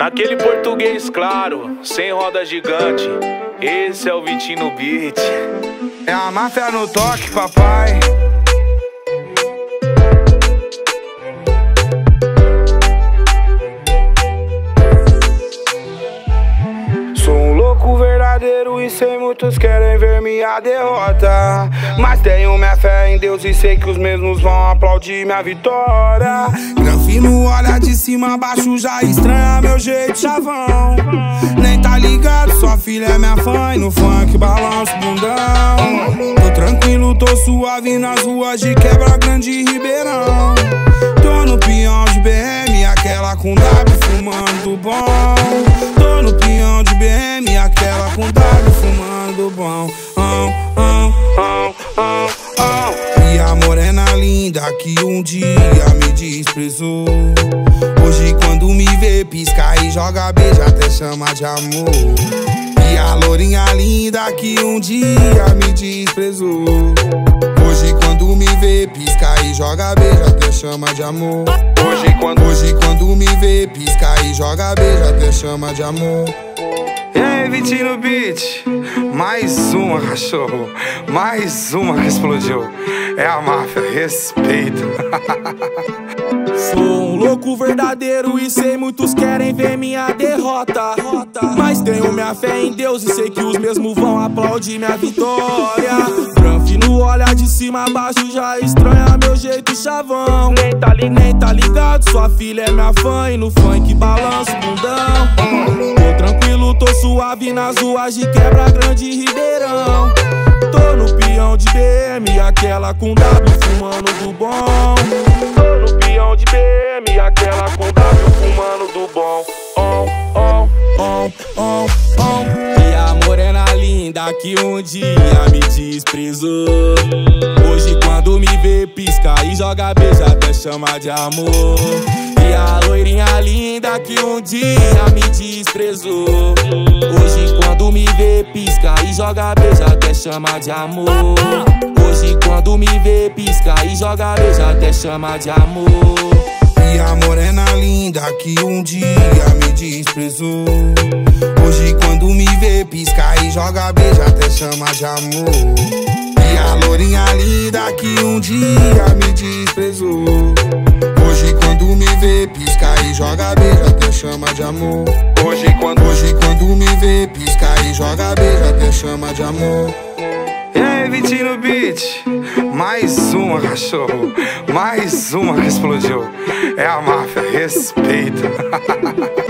Naquele português claro, sem roda gigante, esse é o Vitinho no beat. É a máfia no toque, papai. Sou um louco verdadeiro e sei muitos querem ver minha derrota, mas tenho minha fé em Deus e sei que os mesmos vão aplaudir minha vitória. Granfino olha de cima a baixo, já estranha meu jeito chavão. Nem tá ligado, sua filha é minha fã e no funk balanço o bundão. Tô tranquilo, tô suave nas ruas de Quebra Grande e Ribeirão. Tô no peão de BM, aquela com W fumando bom. Tô no peão de BM, aquela com W fumando bom. E a morena linda que um dia me desprezou, hoje quando me vê pisca e joga beijo até chama de amor. E a lourinha linda que um dia me desprezou, hoje quando me vê pisca e joga beijo até chama de amor. Hoje quando me vê pisca e joga beijo até chama de amor. E aí, Vitinho no beat, mais uma, cachorro, mais uma que explodiu. É a máfia, respeito. Sou um louco verdadeiro e sei muitos querem ver minha derrota, mas tenho minha fé em Deus e sei que os mesmos vão aplaudir minha vitória. Granfino olha de cima a baixo, já estranha meu jeito chavão. Nem tá ligado, sua filha é minha fã e no funk balanço o bundão. Tô tranquilo, tô suave nas ruas de Quebra Grande e Ribeirão. Tô no peão de BM, aquela com W fumando do bom. Tô no peão de BM, aquela com W fumando do bom. E a morena linda que um dia me desprezou, hoje quando me vê pisca e joga beijo até chama de amor. E a loirinha linda que um dia me desprezou, hoje quando me vê pisca e joga beijo até chama de amor. Hoje quando me vê pisca e joga beijo até chama de amor. E a morena linda que um dia me desprezou, hoje quando me vê pisca e joga beijo até chama de amor. E a lourinha linda que um dia me desprezou, hoje quando me vê pisca e joga beijo até chama de amor. Hoje quando me vê pisca e joga beijo até chama de amor. E aí, Vitinho no beat, mais uma, cachorro, mais uma que explodiu. É a máfia, respeito.